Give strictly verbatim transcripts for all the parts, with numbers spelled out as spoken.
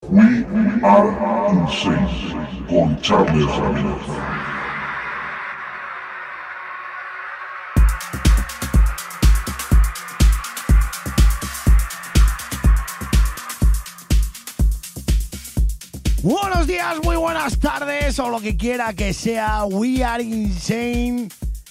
We are insane con Charles Ramírez. Buenos días, muy buenas tardes o lo que quiera que sea. We are insane.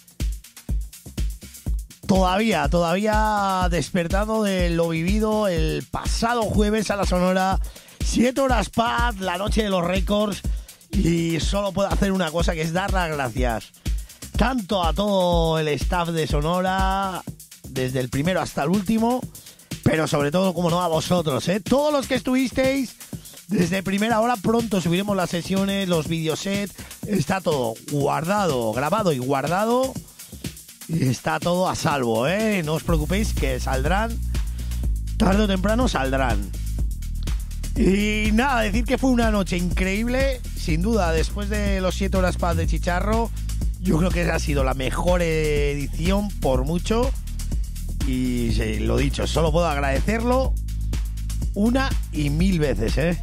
Todavía, todavía despertado de lo vivido el pasado jueves a la Sonora. Siete horas paz, la noche de los récords. Y solo puedo hacer una cosa, que es dar las gracias tanto a todo el staff de Sonora, desde el primero hasta el último, pero sobre todo, como no, a vosotros, ¿eh? Todos los que estuvisteis desde primera hora. Pronto subiremos las sesiones, los videosets. Está todo guardado, grabado y guardado. Y está todo a salvo, ¿eh? No os preocupéis, que saldrán. Tarde o temprano saldrán. Y nada, decir que fue una noche increíble. Sin duda, después de los siete horas paz de Chicharro, yo creo que ha sido la mejor edición por mucho. Y sí, lo dicho, solo puedo agradecerlo una y mil veces, ¿eh?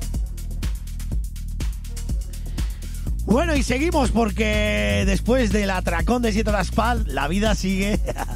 Bueno, y seguimos porque después del atracón de siete horas paz, la vida sigue.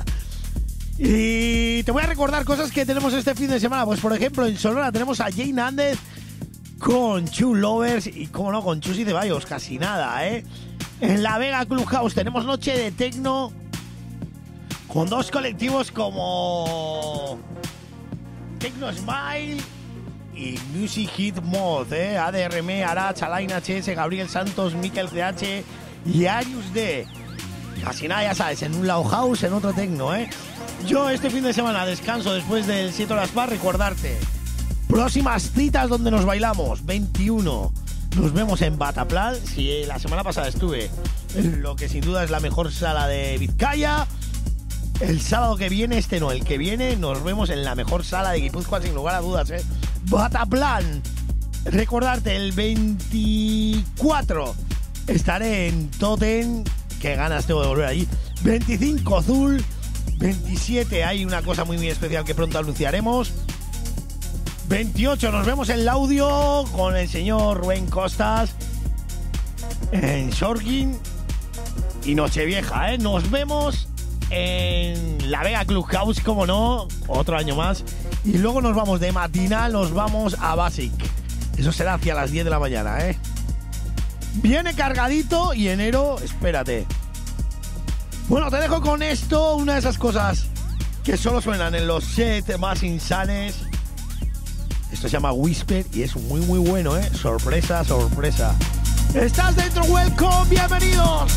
Y te voy a recordar cosas que tenemos este fin de semana. Pues por ejemplo, en Sonora tenemos a Jay Nández con Chu Lovers y, como no, con Chus y Ceballos, casi nada, ¿eh? En La Vega Clubhouse tenemos noche de techno con dos colectivos como Techno Smile y Music Hit Mod, ¿eh? A D R M, Arach, Alain H S, Gabriel Santos, Mikel C H y Arius D. Casi nada, ya sabes, en un loud house, en otro techno, ¿eh? Yo este fin de semana descanso después del siete horas para recordarte próximas citas donde nos bailamos. Veintiuno nos vemos en Bataplan. Si la semana pasada estuve en lo que sin duda es la mejor sala de Vizcaya, el sábado que viene, este no, el que viene, nos vemos en la mejor sala de Guipúzcoa, sin lugar a dudas, ¿eh? Bataplan. Recordarte, el veinticuatro estaré en Totem. Qué ganas tengo de volver allí. veinticinco Azul. veintisiete hay una cosa muy muy especial que pronto anunciaremos. veintiocho nos vemos en Laudio con el señor Rubén Costas en Shorkin. Y Nochevieja, ¿eh? Nos vemos en La Vega Clubhouse, como no, otro año más. Y luego nos vamos de matinal, nos vamos a Basic. Eso será hacia las diez de la mañana, ¿eh? Viene cargadito y enero, espérate. Bueno, te dejo con esto, una de esas cosas que solo suenan en los sets más insanes. Esto se llama Whisper y es muy muy bueno, ¿eh? Sorpresa, sorpresa. ¿Estás dentro? Welcome, bienvenidos.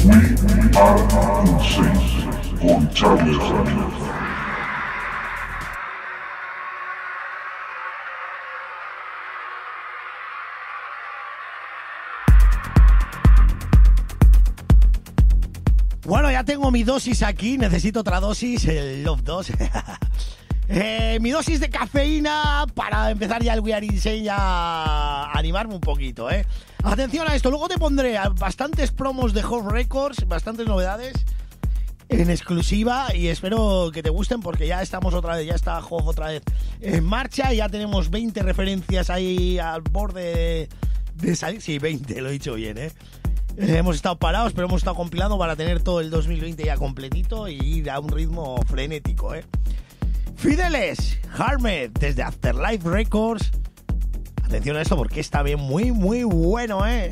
Are Insane con Charles Ramírez. Bueno, ya tengo mi dosis aquí, necesito otra dosis, el Love dos. eh, mi dosis de cafeína para empezar ya el We Are Insane, ya a animarme un poquito, ¿eh? Atención a esto, luego te pondré bastantes promos de Hot Records, bastantes novedades en exclusiva y espero que te gusten porque ya estamos otra vez, ya está Hot otra vez en marcha y ya tenemos veinte referencias ahí al borde de salir. Sí, veinte, lo he dicho bien, ¿eh? Hemos estado parados, pero hemos estado compilando para tener todo el dos mil veinte ya completito y ir a un ritmo frenético, ¿eh? Fideles, Harmed, desde Afterlife Records. Atención a esto porque está bien, muy, muy bueno, ¿eh?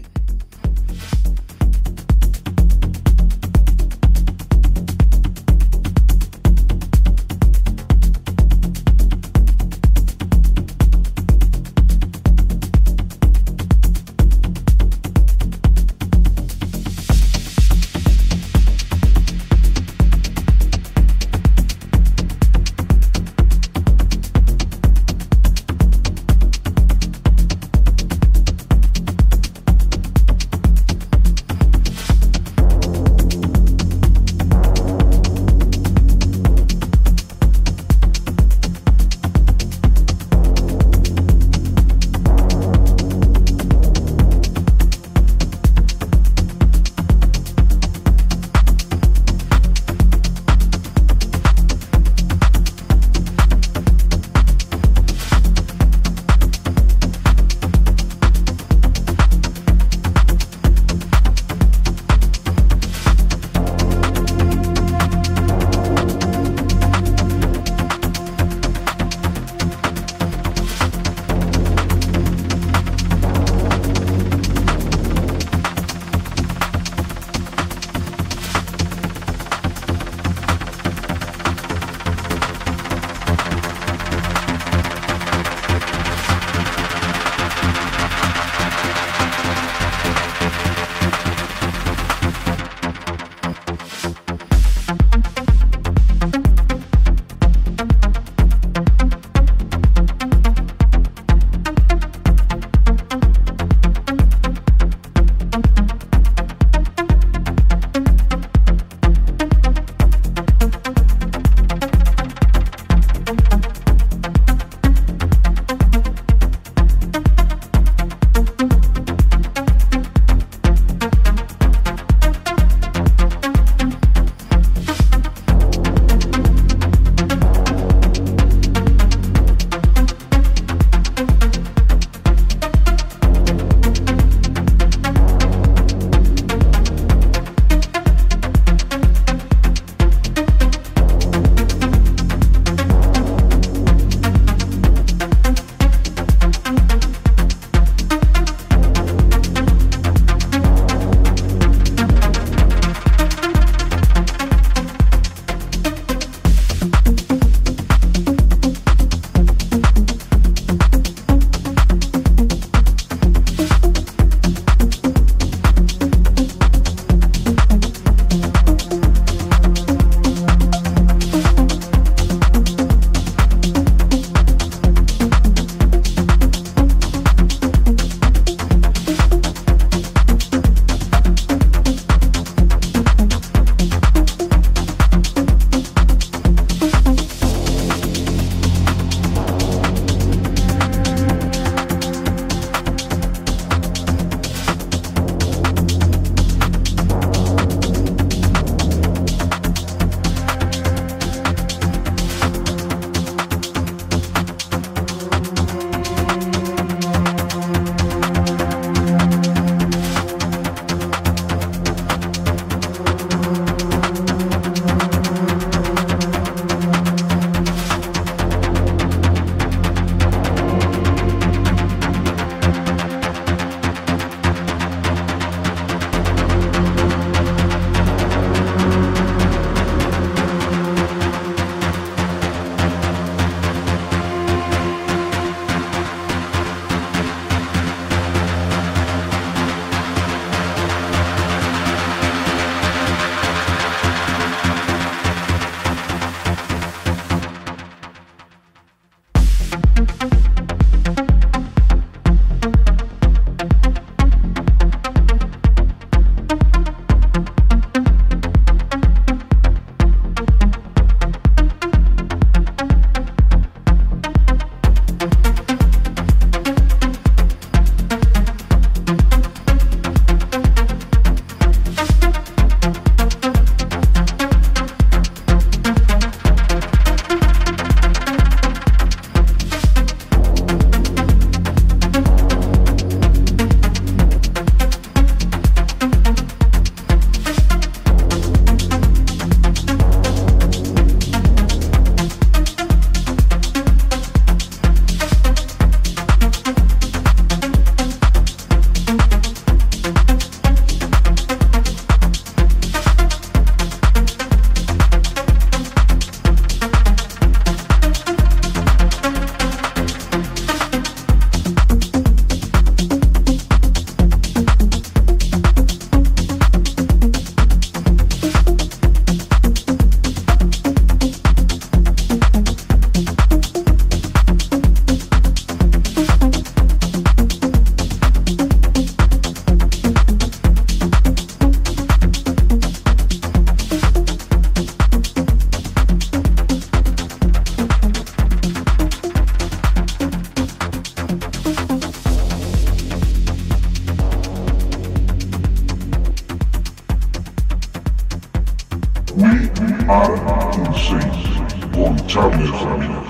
We are Insane con Charles Ramírez.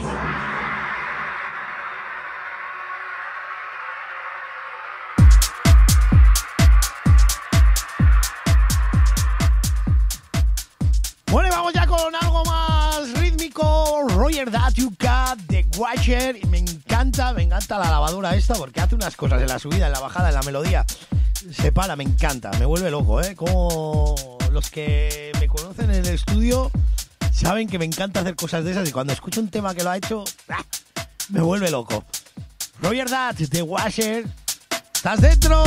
Bueno, y vamos ya con algo más rítmico. Roger That You Got, The Watcher. Y me encanta, me encanta la lavadora esta porque hace unas cosas en la subida, en la bajada, en la melodía. Se para, me encanta, me vuelve loco, ¿eh? Como los que me conocen en el estudio saben que me encanta hacer cosas de esas y cuando escucho un tema que lo ha hecho, ¡ah!, me vuelve loco. Roger That, The Watcher. ¿Estás dentro?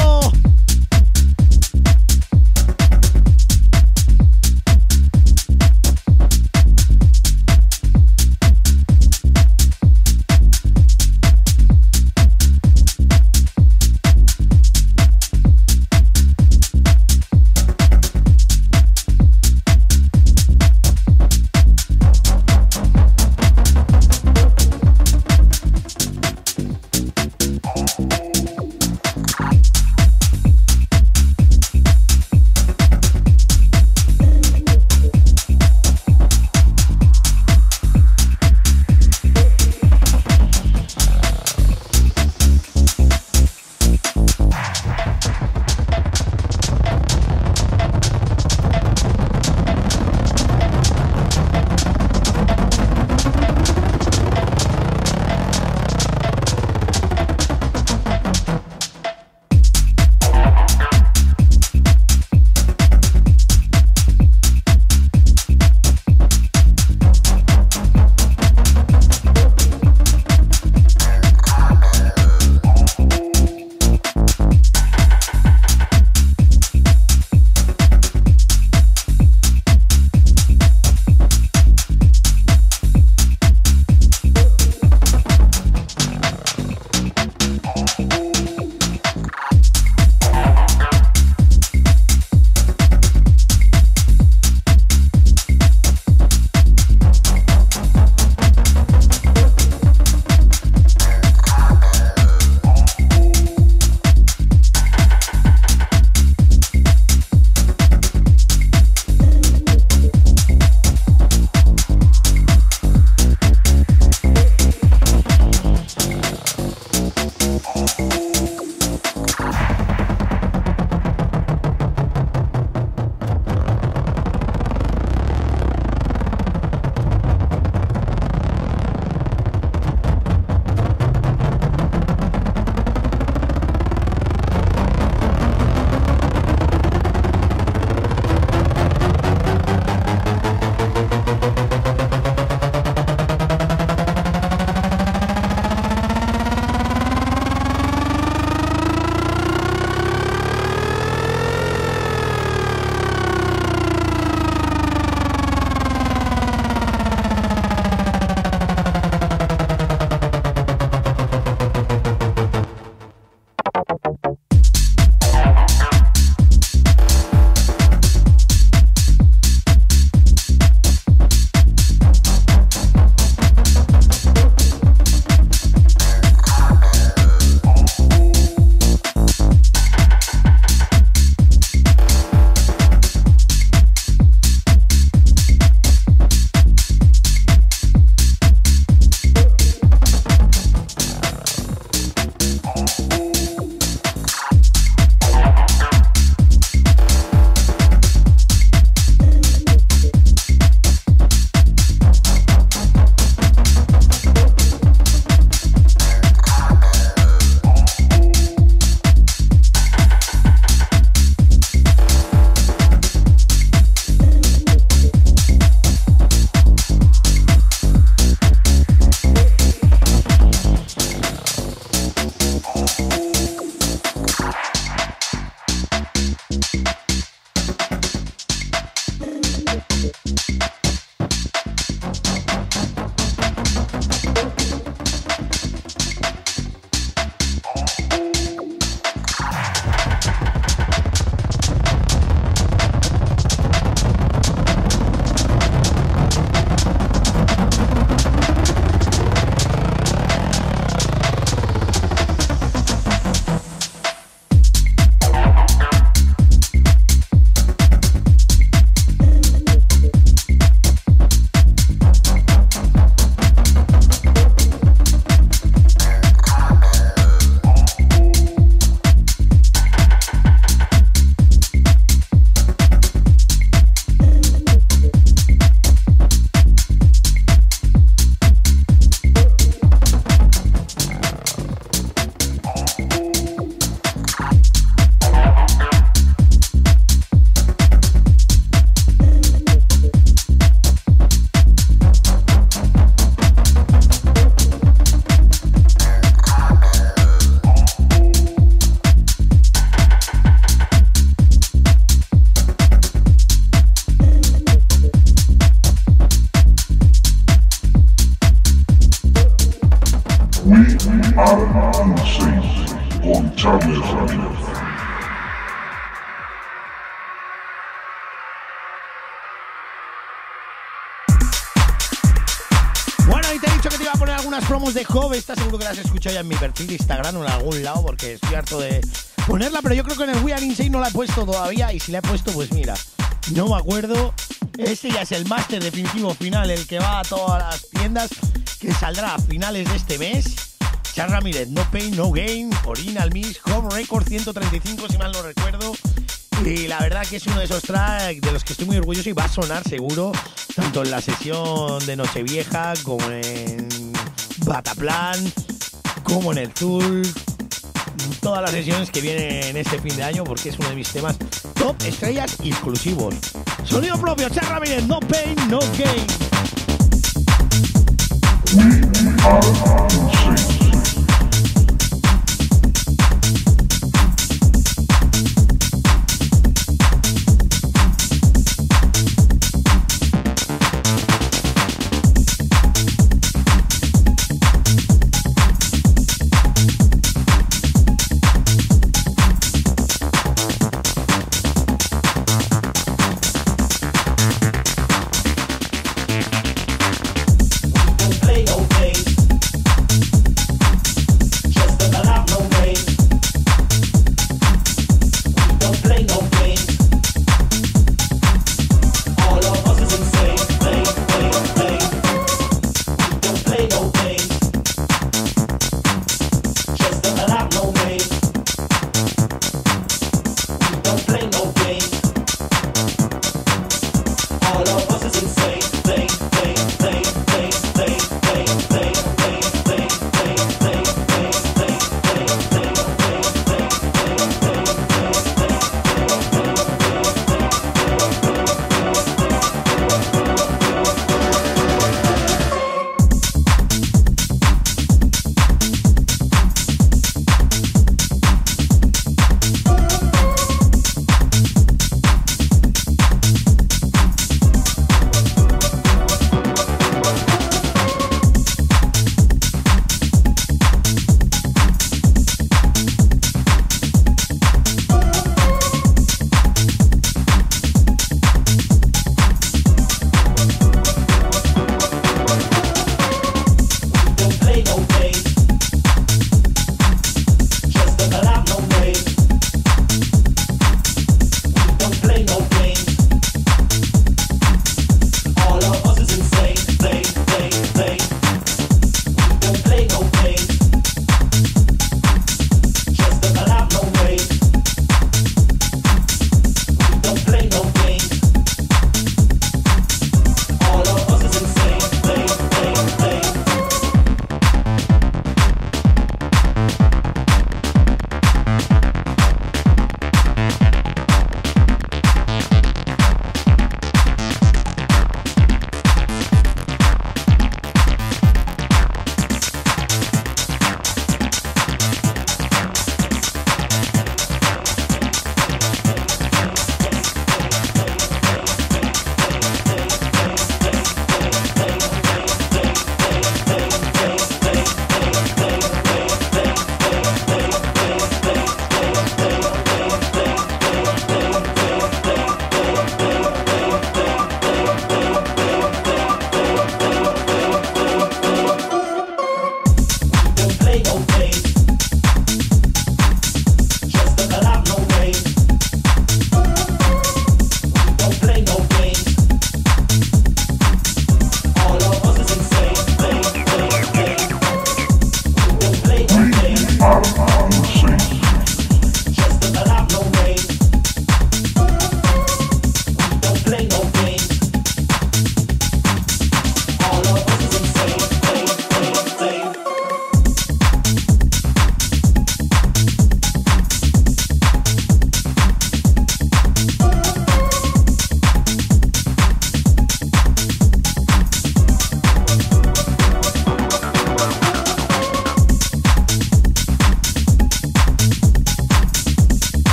y te he dicho que te iba a poner algunas promos de Hove. Estás seguro que las has escuchado ya en mi perfil de Instagram o en algún lado, porque estoy harto de ponerla, pero yo creo que en el We Are Insane no la he puesto todavía, y si la he puesto, pues mira, no me acuerdo. Este ya es el máster definitivo final, el que va a todas las tiendas, que saldrá a finales de este mes. Charles Ramírez, No Pain, No Gain, Original Mix, Home Record ciento treinta y cinco, si mal no recuerdo. Y la verdad que es uno de esos tracks de los que estoy muy orgulloso y va a sonar seguro, tanto en la sesión de Nochevieja, como en Bataplan, como en el Tour, todas las sesiones que vienen este fin de año, porque es uno de mis temas top, estrellas y exclusivos. Sonido propio, Charles Ramírez, No Pain, No Gain. We are insane. Play no games.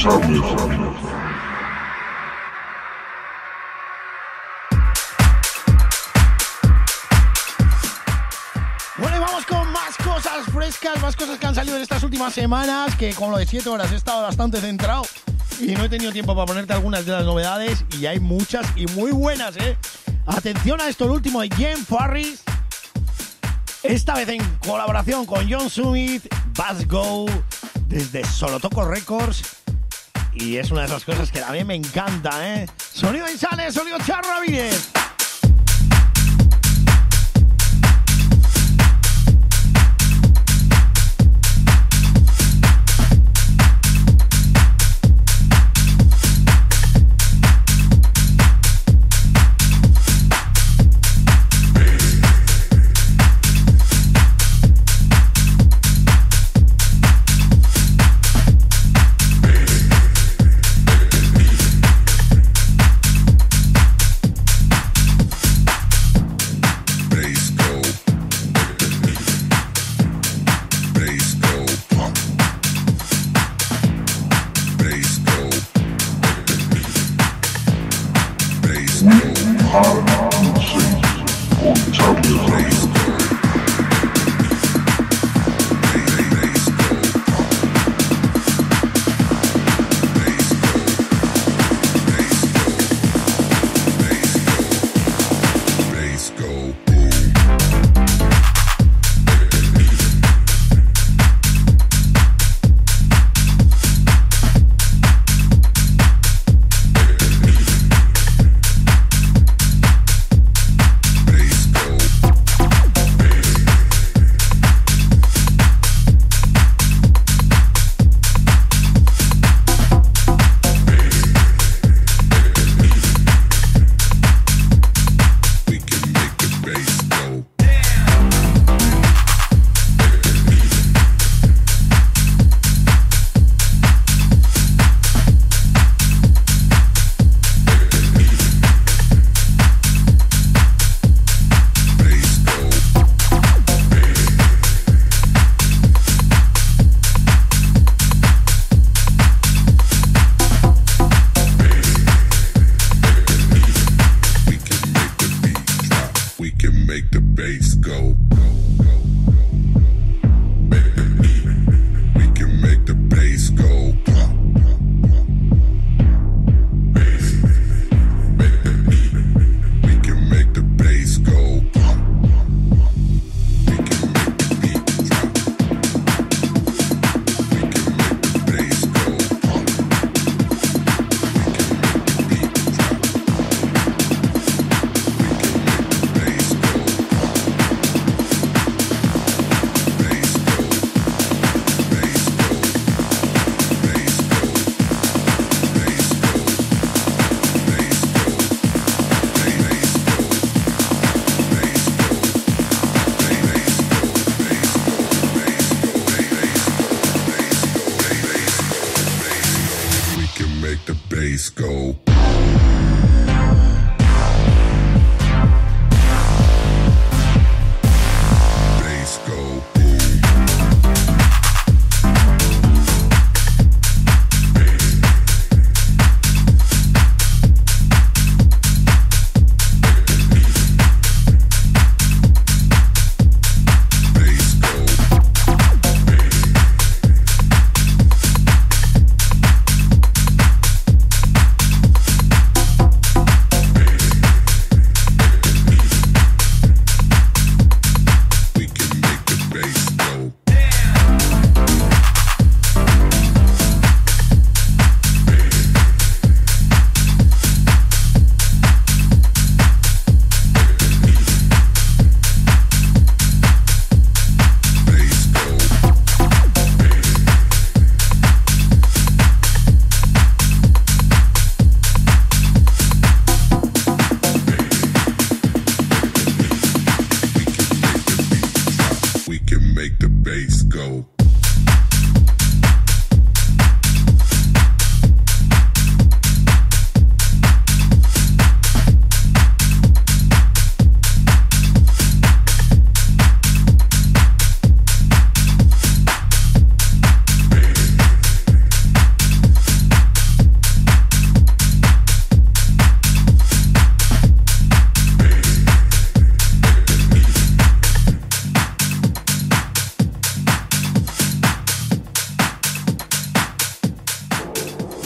Charles Ramírez. Bueno, y vamos con más cosas frescas, más cosas que han salido en estas últimas semanas, que con lo de siete horas he estado bastante centrado y no he tenido tiempo para ponerte algunas de las novedades, y hay muchas y muy buenas, ¿eh? Atención a esto, el último de Jen Farris, esta vez en colaboración con John Summit, Bass Go, desde Solotoco Records, y es una de esas cosas que a mí me encanta, ¿eh? Sonido Insane, sonido Charles Ramírez.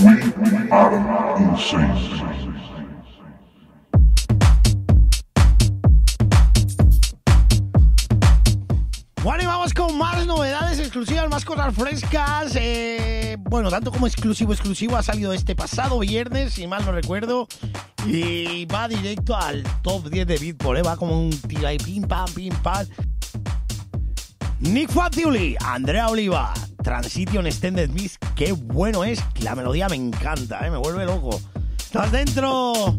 We are insane. Bueno, y vamos con más novedades exclusivas, más cosas frescas. Eh, bueno, tanto como exclusivo, exclusivo ha salido este pasado viernes, si mal no recuerdo. Y va directo al top diez de Beatport, ¿eh? Va como un tiro ahí, pim, pam, pim, pam. Nick Fanciulli, Andrea Oliva, Transition Extended Mix. Qué bueno es, la melodía me encanta, ¿eh? Me vuelve loco. ¡Estás dentro!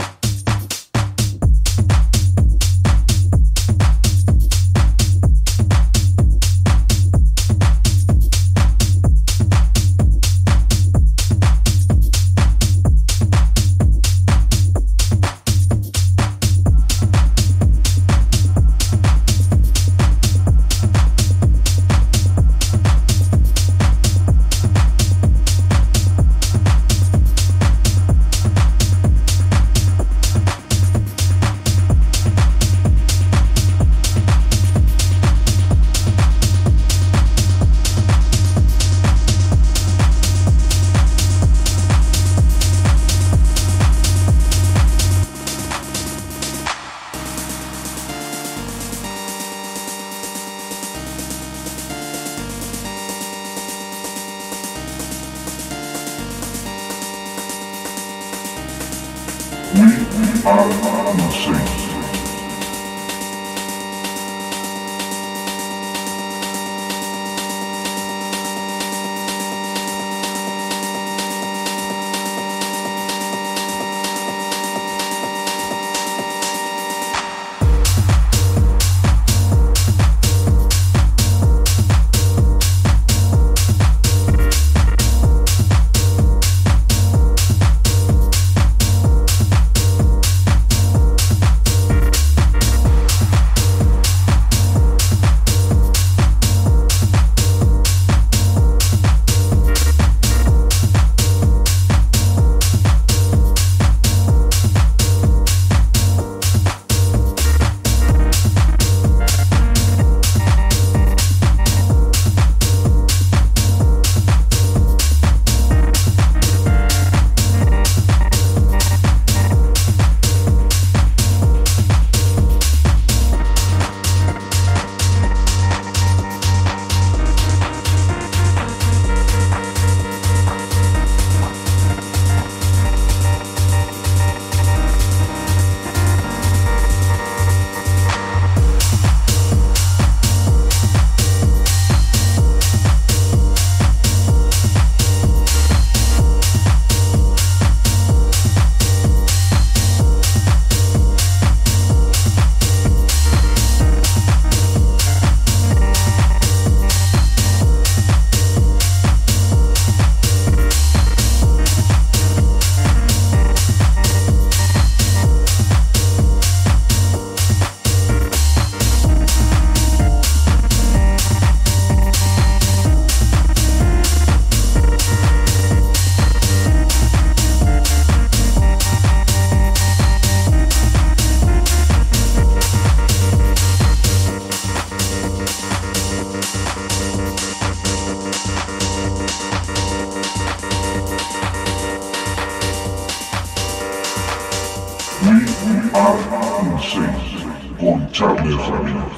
Con Charles Ramírez.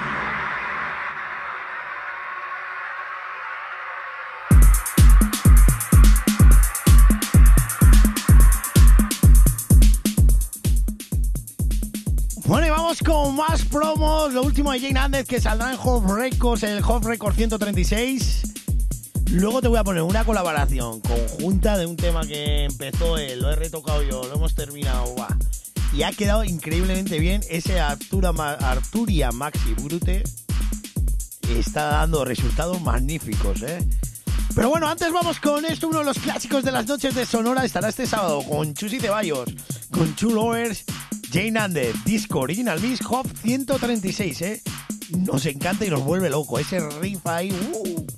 Bueno, y vamos con más promos. Lo último de Jane Andez, que saldrá en Hot Records, el Hot Records ciento treinta y seis. Luego te voy a poner una colaboración conjunta de un tema que empezó él, lo he retocado yo, lo hemos terminado. ¡Buah! Y ha quedado increíblemente bien. Ese Artura, Arturia Maxi Brute está dando resultados magníficos, ¿eh? Pero bueno, antes vamos con esto, uno de los clásicos de las noches de Sonora. Estará este sábado con Chus Ceballos, con Two Lovers, Jane Andez, Disco Original Mix, Hop ciento treinta y seis, ¿eh? Nos encanta y nos vuelve loco. Ese riff ahí, uh.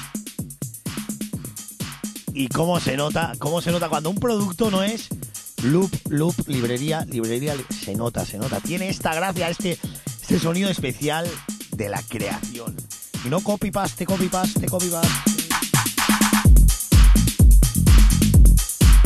Y cómo se nota, cómo se nota cuando un producto no es loop, loop, librería, librería, se nota, se nota. Tiene esta gracia, este, este sonido especial de la creación. Y no copy paste, copy paste, copy paste.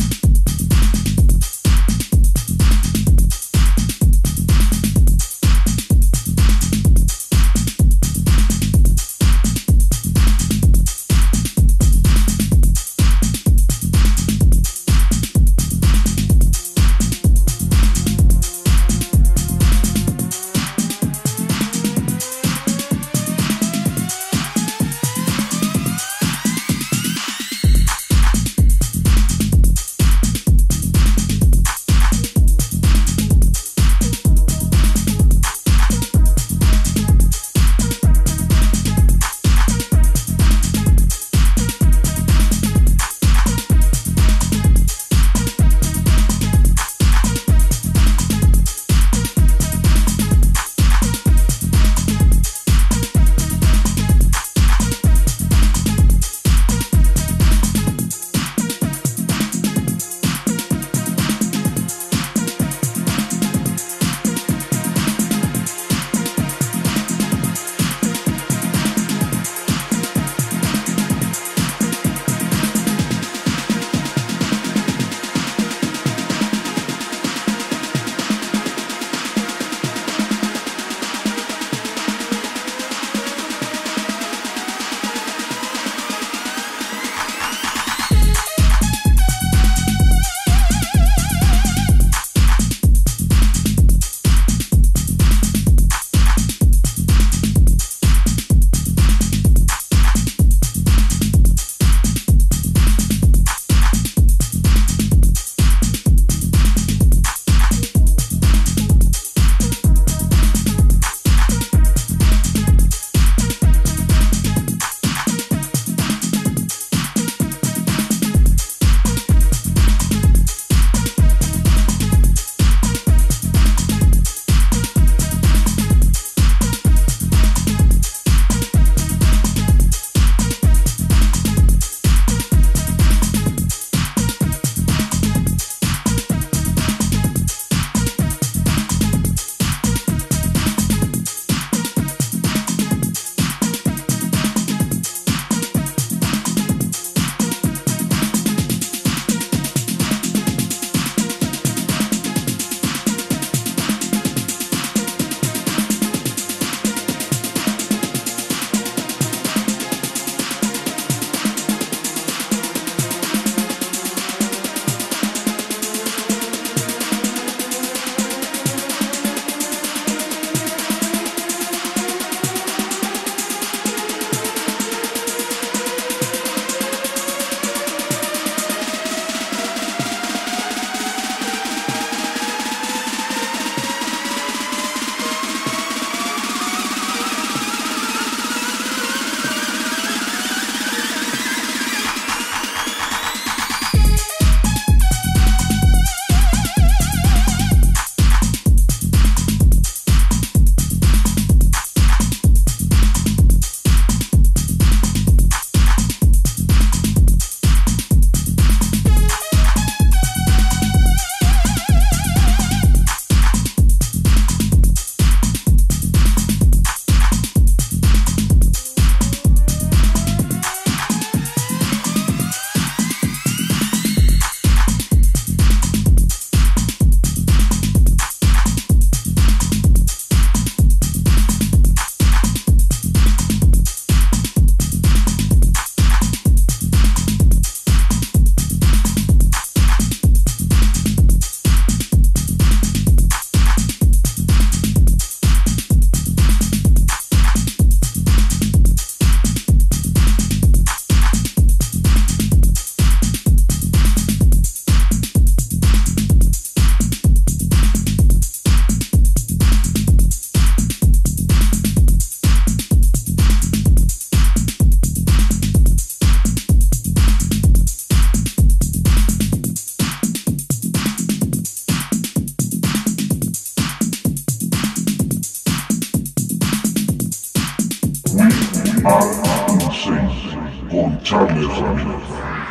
Charles Ramírez.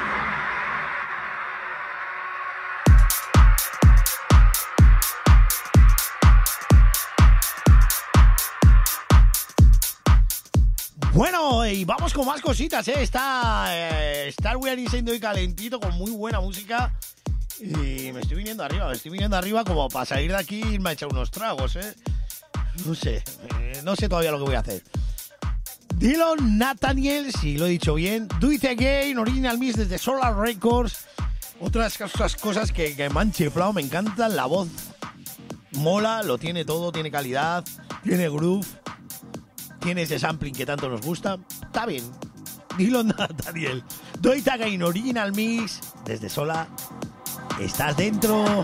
Bueno, y vamos con más cositas, ¿eh? Está, eh, está el We Are Insane de hoy calentito, con muy buena música. Y me estoy viniendo arriba, me estoy viniendo arriba como para salir de aquí y me ha echado unos tragos, ¿eh? No sé, eh, no sé todavía lo que voy a hacer. Dylan Nathaniel, si lo he dicho bien. Do It Again, Original Mix desde Solar Records. Otras cosas, cosas que, que me han chiflado, me encantan. La voz mola, lo tiene todo, tiene calidad, tiene groove. Tiene ese sampling que tanto nos gusta. Está bien. Dylan Nathaniel. Do It Again, Original Mix desde Sola. Estás dentro.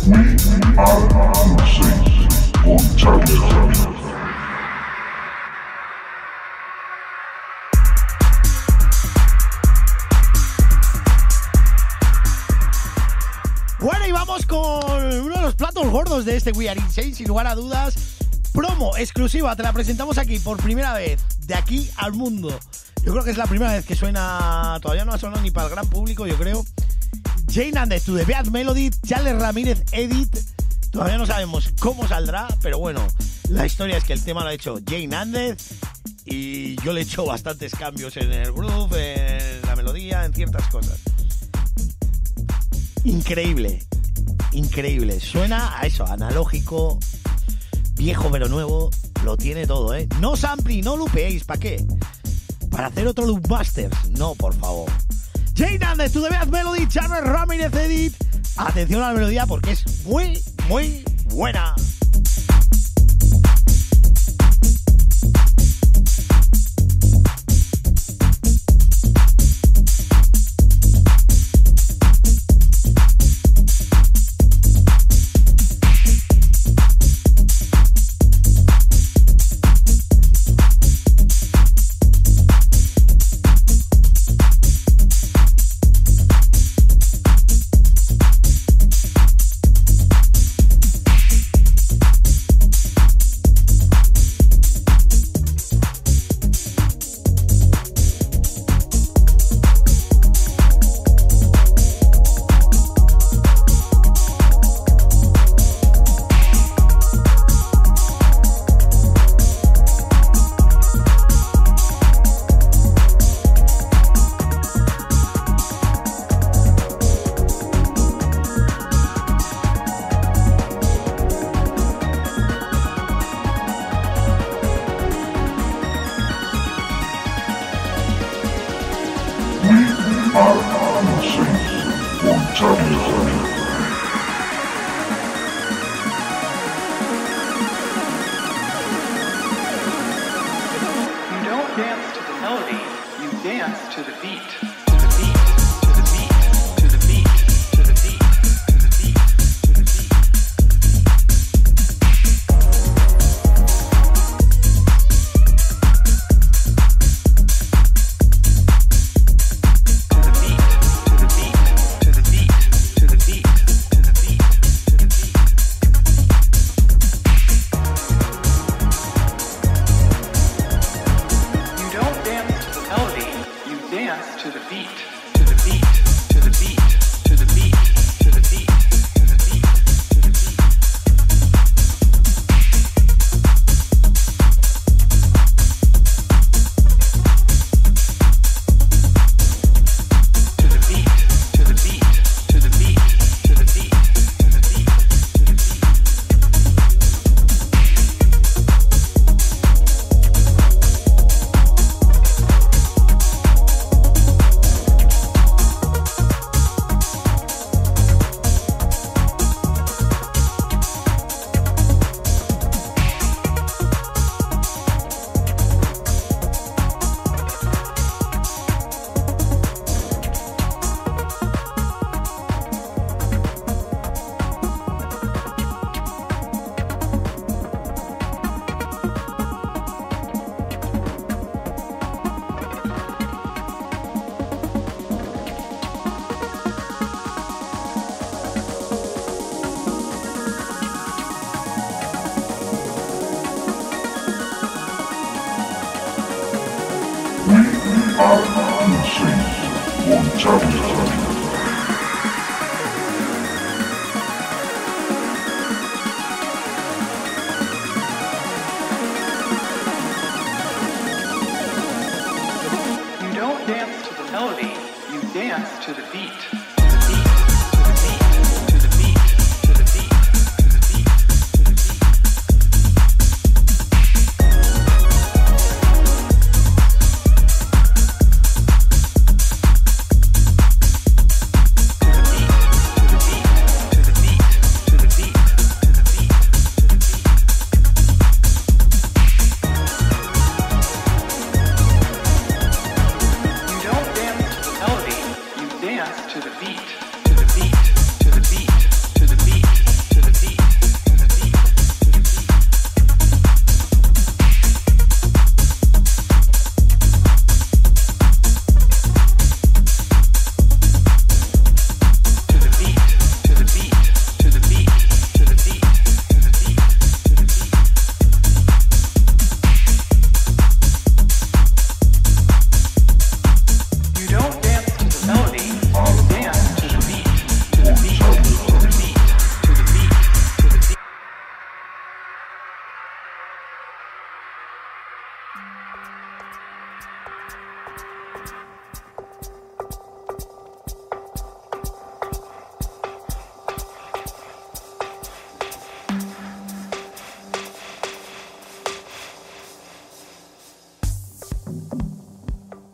con Charles Ramírez. Bueno, y vamos con uno de los platos gordos de este We Are Insane, sin lugar a dudas. Promo exclusiva, te la presentamos aquí por primera vez, de aquí al mundo. Yo creo que es la primera vez que suena, todavía no ha sonado ni para el gran público, yo creo. Jay Nández, To The Bad Melody, Charles Ramírez Edit. Todavía no sabemos cómo saldrá, pero bueno, la historia es que el tema lo ha hecho Jay Nández y yo le he hecho bastantes cambios en el groove, en la melodía, en ciertas cosas. Increíble, increíble. Suena a eso, analógico, viejo pero nuevo, lo tiene todo, ¿eh? No sample, no lupeéis, ¿para qué? ¿Para hacer otro Loopmasters? No, por favor. Jay Nández, To The Bad Melody, Charles Ramírez Edit. Atención a la melodía porque es muy, muy buena. Con Charles Ramírez. You don't dance to the melody, you dance to the beat. To the beat.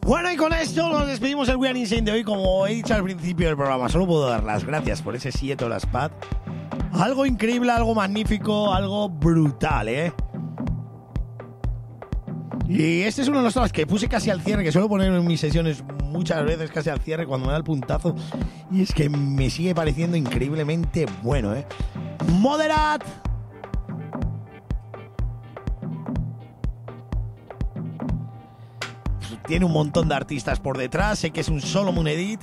Bueno, y con esto nos despedimos del We Are Insane de hoy. Como he dicho al principio del programa, solo puedo dar las gracias por ese siete horas pad. Algo increíble, algo magnífico, algo brutal, ¿eh? Y este es uno de los temas que puse casi al cierre, que suelo poner en mis sesiones muchas veces casi al cierre cuando me da el puntazo. Y es que me sigue pareciendo increíblemente bueno, ¿eh? Moderat. Tiene un montón de artistas por detrás. Sé que es un Solomon Edit.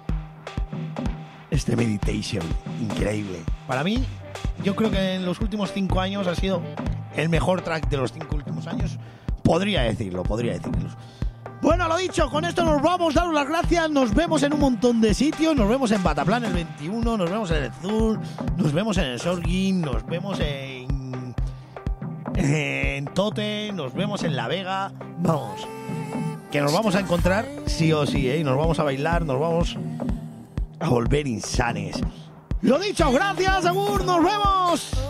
Este Meditation, increíble. Para mí, yo creo que en los últimos cinco años ha sido el mejor track de los cinco últimos años. Podría decirlo, podría decirlo. Bueno, lo dicho, con esto nos vamos. Daros las gracias. Nos vemos en un montón de sitios. Nos vemos en Bataplan el veintiuno. Nos vemos en el Zur. Nos vemos en el Sorgin. Nos vemos en... En Tote. Nos vemos en La Vega. Vamos. Que nos vamos a encontrar sí o sí, ¿eh? Y nos vamos a bailar, nos vamos a volver insanes. Lo dicho, gracias, Agur, nos vemos.